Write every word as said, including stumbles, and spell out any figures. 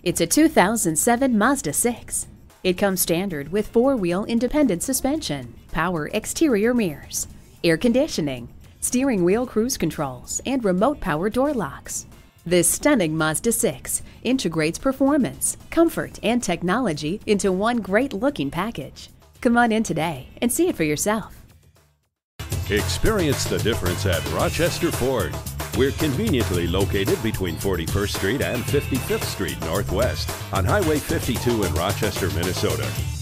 It's a two thousand seven Mazda six. It comes standard with four-wheel independent suspension, power exterior mirrors, air conditioning, steering wheel cruise controls, and remote power door locks. This stunning Mazda six integrates performance, comfort, and technology into one great-looking package. Come on in today and see it for yourself. Experience the difference at Rochester Ford. We're conveniently located between forty-first Street and fifty-fifth Street Northwest on Highway fifty-two in Rochester, Minnesota.